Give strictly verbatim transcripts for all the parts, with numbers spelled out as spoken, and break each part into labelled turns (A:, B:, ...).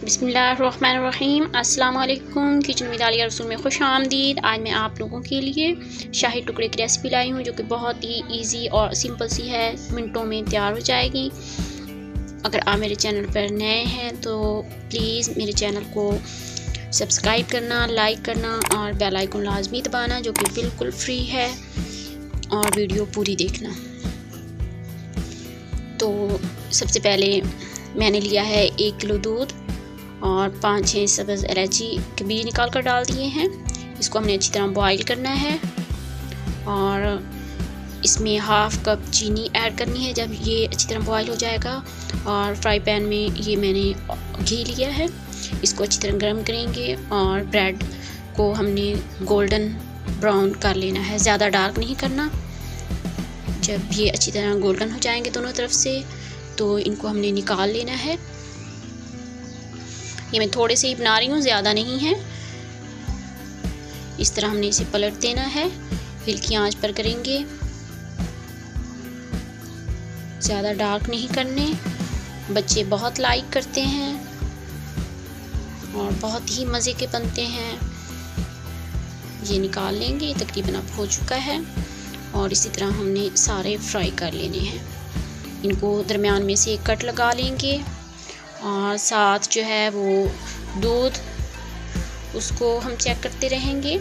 A: बिस्मिल्लाहिर्रहमानिर्रहीम। अस्सलाम वालेकुम। किचन विद आलिया रसूल में खुश आमदीद। आज मैं आप लोगों के लिए शाही टुकड़े की रेसिपी लाई हूँ जो कि बहुत ही इजी और सिंपल सी है, मिनटों में तैयार हो जाएगी। अगर आप मेरे चैनल पर नए हैं तो प्लीज़ मेरे चैनल को सब्सक्राइब करना, लाइक करना और बेल आइकन लाजमी दबाना जो कि बिल्कुल फ्री है, और वीडियो पूरी देखना। तो सबसे पहले मैंने लिया है एक किलो दूध और पाँच छः सब्ज़ इलायची के बीज निकाल कर डाल दिए हैं। इसको हमने अच्छी तरह बॉईल करना है और इसमें हाफ़ कप चीनी ऐड करनी है जब ये अच्छी तरह बॉईल हो जाएगा। और फ्राई पैन में ये मैंने घी लिया है, इसको अच्छी तरह गर्म करेंगे और ब्रेड को हमने गोल्डन ब्राउन कर लेना है, ज़्यादा डार्क नहीं करना। जब ये अच्छी तरह गोल्डन हो जाएंगे दोनों तरफ से तो इनको हमने निकाल लेना है। ये मैं थोड़े से ही बना रही हूँ, ज़्यादा नहीं है। इस तरह हमने इसे पलट देना है, हल्की आंच पर करेंगे, ज़्यादा डार्क नहीं करने। बच्चे बहुत लाइक करते हैं और बहुत ही मज़े के बनते हैं। ये निकाल लेंगे, तकरीबन अब हो चुका है। और इसी तरह हमने सारे फ्राई कर लेने हैं। इनको दरमियान में से कट लगा लेंगे और साथ जो है वो दूध उसको हम चेक करते रहेंगे।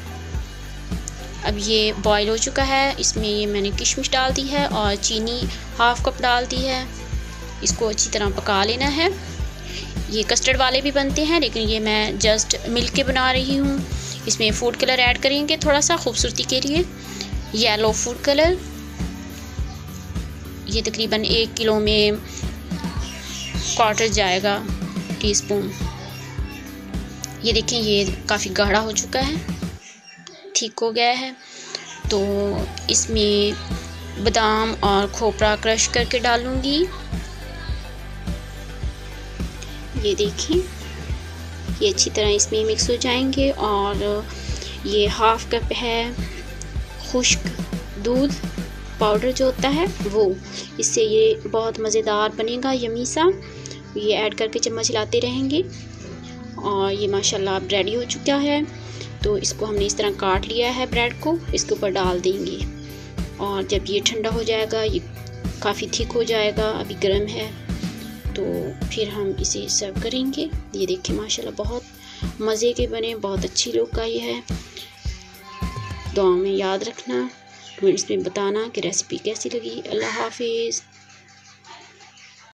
A: अब ये बॉईल हो चुका है, इसमें ये मैंने किशमिश डाल दी है और चीनी हाफ कप डाल दी है। इसको अच्छी तरह पका लेना है। ये कस्टर्ड वाले भी बनते हैं लेकिन ये मैं जस्ट मिल्क के बना रही हूँ। इसमें फूड कलर ऐड करेंगे थोड़ा सा खूबसूरती के लिए, येलो फूड कलर। ये तकरीबन एक किलो में क्वार्टर जाएगा टीस्पून। ये देखें ये काफ़ी गाढ़ा हो चुका है, ठीक हो गया है। तो इसमें बादाम और खोपरा क्रश करके डालूंगी। ये देखें ये अच्छी तरह इसमें मिक्स हो जाएंगे। और ये हाफ कप है खुश्क दूध पाउडर जो होता है वो, इससे ये बहुत मज़ेदार बनेगा, यमी सा। ये ऐड करके चम्मच हिलाते रहेंगे। और ये माशाल्लाह अब रेडी हो चुका है। तो इसको हमने इस तरह काट लिया है, ब्रेड को इसके ऊपर डाल देंगे। और जब ये ठंडा हो जाएगा, ये काफ़ी थिक हो जाएगा, अभी गर्म है, तो फिर हम इसे सर्व करेंगे। ये देखिए माशाल्लाह बहुत मज़े के बने, बहुत अच्छी लुक आई है। दुआ में याद रखना, कमेंट्स में बताना कि रेसिपी कैसी लगी। अल्लाह हाफिज़।